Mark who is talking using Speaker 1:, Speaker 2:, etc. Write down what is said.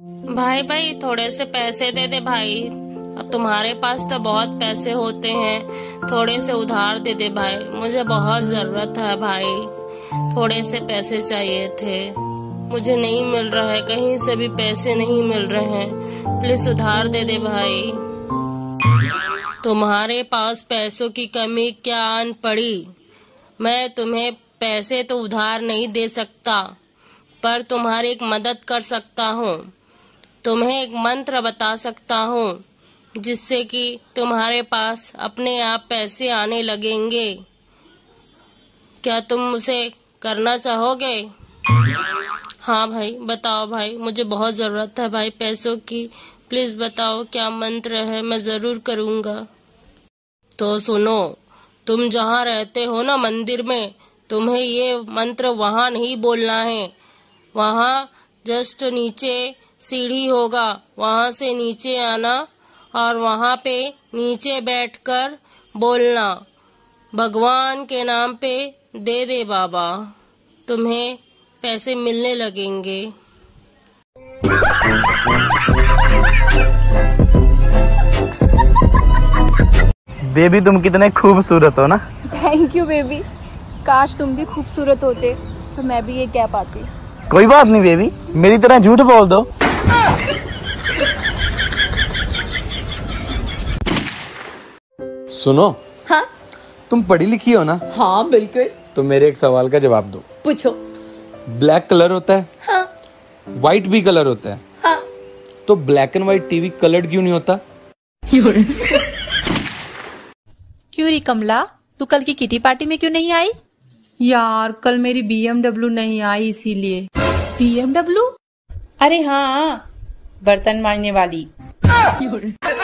Speaker 1: भाई भाई थोड़े से पैसे दे दे भाई, तुम्हारे पास तो बहुत पैसे होते हैं, थोड़े से उधार दे दे भाई, मुझे बहुत जरूरत है भाई, थोड़े से पैसे चाहिए थे, मुझे नहीं मिल रहा है, कहीं से भी पैसे नहीं मिल रहे हैं, प्लीज उधार दे दे भाई। तुम्हारे पास पैसों की कमी क्या आन पड़ी? मैं तुम्हें पैसे तो उधार नहीं दे सकता, पर तुम्हारी एक मदद कर सकता हूँ, तुम्हें एक मंत्र बता सकता हूँ जिससे कि तुम्हारे पास अपने आप पैसे आने लगेंगे। क्या तुम उसे करना चाहोगे? हाँ भाई बताओ भाई, मुझे बहुत ज़रूरत है भाई पैसों की, प्लीज़ बताओ क्या मंत्र है, मैं ज़रूर करूँगा। तो सुनो, तुम जहाँ रहते हो ना मंदिर में, तुम्हें ये मंत्र वहाँ नहीं बोलना है, वहाँ जस्ट नीचे सीढ़ी होगा, वहाँ से नीचे आना और वहाँ पे नीचे बैठकर बोलना, भगवान के नाम पे दे दे बाबा, तुम्हें पैसे मिलने लगेंगे।
Speaker 2: बेबी तुम कितने खूबसूरत हो ना।
Speaker 3: थैंक यू बेबी, काश तुम भी खूबसूरत होते तो मैं भी ये कह पाती।
Speaker 2: कोई बात नहीं बेबी, मेरी तरह झूठ बोल दो।
Speaker 4: सुनो।
Speaker 3: हाँ?
Speaker 4: तुम पढ़ी लिखी हो ना?
Speaker 3: हाँ बिल्कुल।
Speaker 4: तो मेरे एक सवाल का जवाब दो।
Speaker 3: पूछो।
Speaker 4: ब्लैक कलर होता है?
Speaker 3: हाँ।
Speaker 4: व्हाइट भी कलर होता है?
Speaker 3: हाँ।
Speaker 4: तो black and white TV coloured क्यों नहीं होता?
Speaker 5: क्यों री कमला, तू कल की किटी पार्टी में क्यों नहीं आई?
Speaker 6: यार कल मेरी BMW नहीं आई इसीलिए।
Speaker 5: BMW? अरे हाँ, बर्तन मांजने वाली।